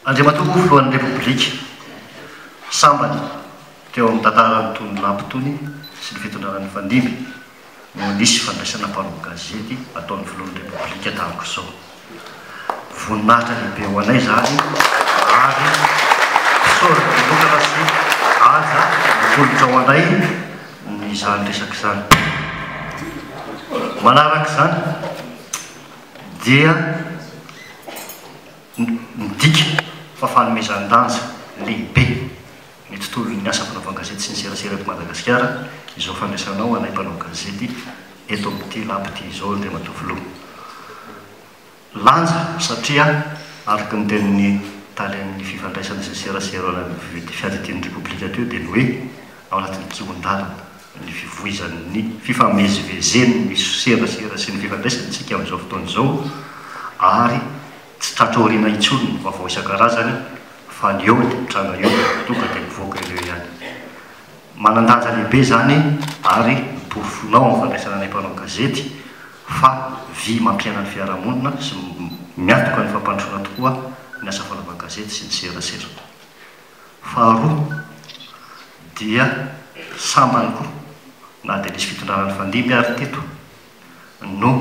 Andriamatoa voalohan'ny repoblika sambany teo amin'ny tantaran'ny tony lampotony sy ny fitondrarany fandimby no nisy fandraisana mpanao gazety ataon'ny voalohan'ny repoblika tahaka izao. Voninahitra lehibe ho anay zany ary soratra manokana sy aza mitolotra ho anay ny izany resaka izany. Manaraka izany dia midika fa fanomezan-danja lehibe ny tontolon'ny asa fanaovana gazety sy ny serasera eto Madagasikara izao fandraisanao anay mpanao gazety eto amin'ity lampity izao Andriamatoa voaloha. Lanja satria araka ny tenin'ny talen'ny fifandraisana sy ny serasera fiadetin'ny repoblika teo dia ny hoe ao anatin'ny kion-dalana ny fivoizan'ny fifamezivezeny ny serasera sy ny fifandraisana tsika amin'izao fotoana izao ary tsy tratroriana intsony ny vaovao isan-karazany fa ny eo dia mitranga eo tonga dia mivoaka ireo ihany. Manan-danja lehibe zany ary borifonao amin'ny fandraisana anay mpanao gazety fa vy mampiaina ny fiarahamonina sy miantoka ny fampandrosoana tokoa ny asa fanaovana gazety sy ny serasera. Faharoa dia sambany koa na dia nisy fitondrarany fandimby ary teto no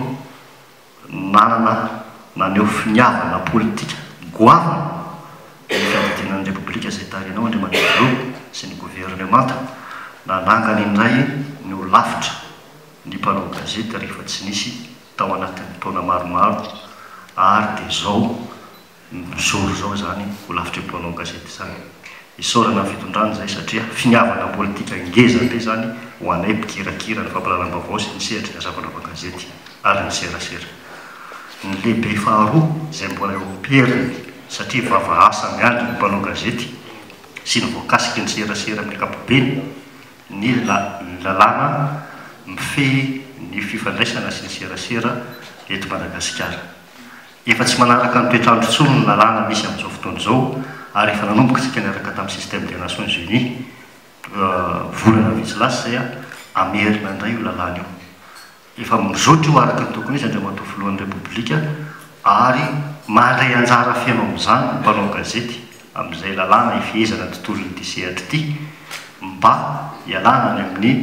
nanana naneo finiavana politika goavana ny fiadidinan'ny repoblika izay tarinao Andriamatoa voaloha sy ny governemanta nanangany indray ny ho lavitra ny mpanao gazety rehefa tsy nisy tao anatin'ny taona maromaro ary dia zao mizoro zao zany ho lavitra ny mpanao gazety zany. Isaorana fitondrana zay satria finiavana politika ngeza be zany ho anay mpikirakira ny fampalalam-baovao sy ny sehatra ny asa fanaovana gazety ary ny serasera. Ny lehibe faharoa izay mbola eo periny satria vava asa miandry ny mpanao gazety sy ny voakasiky ny serasera amin'ny ankapobeny ny lalàna mifehy ny fifandraisana sy ny serasera eto Madagasikara. Efa tsy manaraka ny toetrandro intsony ny lalàna misy amin'izao fotoana izao ary efa nanomboka tsika niaraka tamin'ny système des Nations Unies volana vitsy lasa zay amerina indray io lalàna io. Efa mizotra io araka ny tokony izy Andriamatoa voalohan'ny repoblika ary mandray anjara fiaino amin'izany ny mpanao gazety amin'izay lalàna ifehezana ny tontolon'ity sehatra ity mba hialana any amin'ny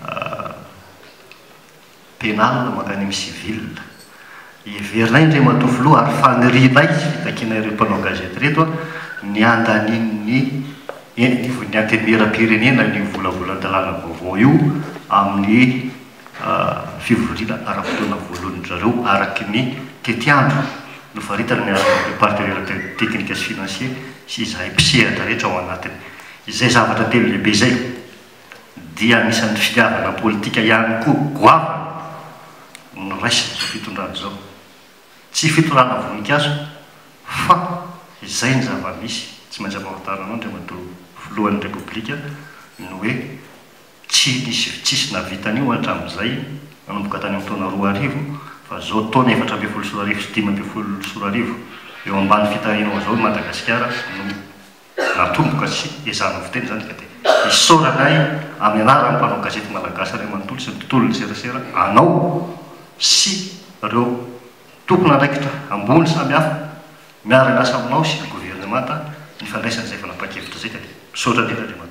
pénal mankany amin'ny civil. Iverinay Andriamatoa voaloha ary fanirinay fitakiana ireo mpanao gazety reto ny andanin'ny ny antenera-pirenena ny volavolan-dalàna vaovao io amin'ny fivoriana ara-potoana voalohan'ny zareo araky ny tetiandro no faritana ny araky partenaire technique sy financier sy izay mpisehatra rehetra ao anatiny. Izay zavatra telo lehibe zay dia anisan'ny fitiavana politika ihany koa goavana no raisiny zao fitondrana zao. Tsy fitondrana voninkazo fa izay ny zava-misy tsy maintsy ampahafantaranao Andriamatoa voalohan'ny repoblika ny hoe tsisy navitan'io hatramin'izay nanomboka tany amin'ny taona 2000 fa zao taona 4.4 sy 5.4 eo ambany fitarianao zao i Madagasikara no natomboka sy ezana fiteny zany ka dia isaoranay amin'ny anaran'ny mpanao gazety malagasy ray manontolo sy ny tontolon'ny serasera anao sy ireo tompona andraikitra ambony samihafa miara-miasa aminao sy ny governemanta ny fandraisana izay fanapa-kevitra zay ka dia misaotra indrindra Andriamatoa.